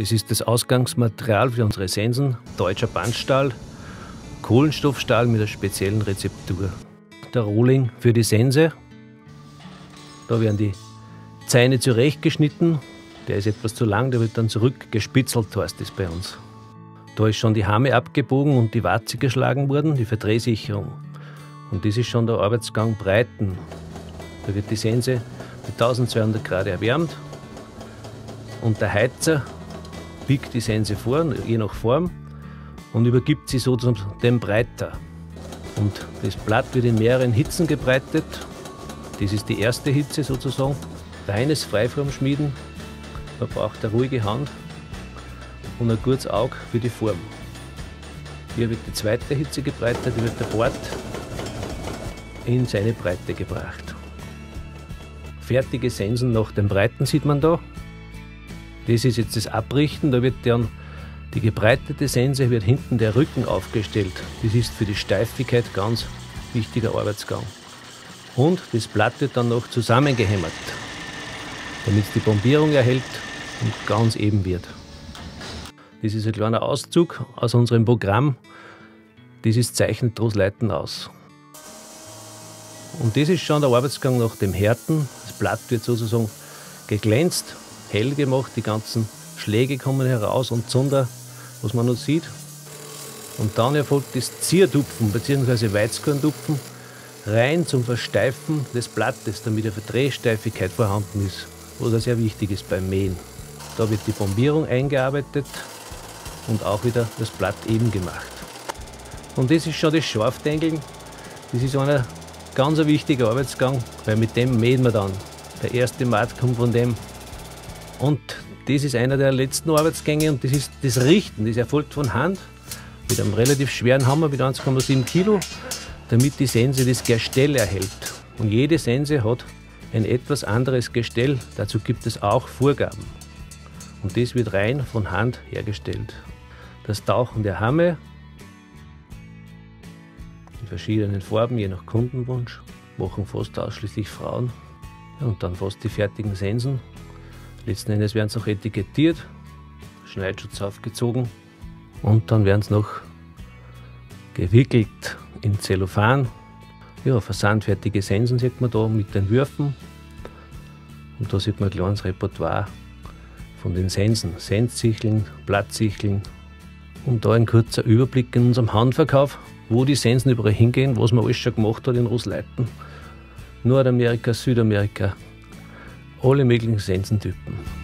Das ist das Ausgangsmaterial für unsere Sensen, deutscher Bandstahl, Kohlenstoffstahl mit einer speziellen Rezeptur. Der Rohling für die Sense. Da werden die Zähne zurechtgeschnitten. Der ist etwas zu lang, der wird dann zurückgespitzelt, heißt das bei uns. Da ist schon die Hame abgebogen und die Warze geschlagen worden, die Verdrehsicherung. Und das ist schon der Arbeitsgang Breiten. Da wird die Sense mit 1200 Grad erwärmt und der Heizer biegt die Sense vor, je nach Form, und übergibt sie sozusagen dem Breiter. Und das Blatt wird in mehreren Hitzen gebreitet. Das ist die erste Hitze sozusagen. Reines Freiformschmieden. Man braucht eine ruhige Hand und ein gutes Auge für die Form. Hier wird die zweite Hitze gebreitet, hier wird der Bart in seine Breite gebracht. Fertige Sensen nach den Breiten sieht man da. Das ist jetzt das Abrichten, da wird dann die gebreitete Sense, wird hinten der Rücken aufgestellt. Das ist für die Steifigkeit ganz wichtiger Arbeitsgang. Und das Blatt wird dann noch zusammengehämmert, damit es die Bombierung erhält und ganz eben wird. Das ist ein kleiner Auszug aus unserem Programm. Das ist Zeichnet Trostleiten aus. Und das ist schon der Arbeitsgang nach dem Härten. Das Blatt wird sozusagen geglänzt, hell gemacht, die ganzen Schläge kommen heraus und Zunder, was man noch sieht. Und dann erfolgt das Ziertupfen bzw. Weizkorntupfen rein zum Versteifen des Blattes, damit eine Verdrehsteifigkeit vorhanden ist, was auch sehr wichtig ist beim Mähen. Da wird die Bombierung eingearbeitet und auch wieder das Blatt eben gemacht. Und das ist schon das Scharfdengeln. Das ist einer ganz wichtiger Arbeitsgang, weil mit dem mähen wir dann. Der erste Maat kommt von dem. Und das ist einer der letzten Arbeitsgänge und das ist das Richten. Das erfolgt von Hand mit einem relativ schweren Hammer mit 1,7 Kilo, damit die Sense das Gestell erhält. Und jede Sense hat ein etwas anderes Gestell. Dazu gibt es auch Vorgaben. Und das wird rein von Hand hergestellt. Das Tauchen der Hamme in verschiedenen Farben, je nach Kundenwunsch, machen fast ausschließlich Frauen. Ja, und dann fast die fertigen Sensen. Letzten Endes werden sie noch etikettiert, Schneidschutz aufgezogen und dann werden sie noch gewickelt in Zellophan. Ja, versandfertige Sensen sieht man da mit den Würfen. Und da sieht man ein kleines Repertoire von den Sensen, Senssicheln, Blattsicheln. Und da ein kurzer Überblick in unserem Handverkauf, wo die Sensen überall hingehen, was man alles schon gemacht hat in Trostleiten. Nordamerika, Südamerika, alle möglichen Sensentypen.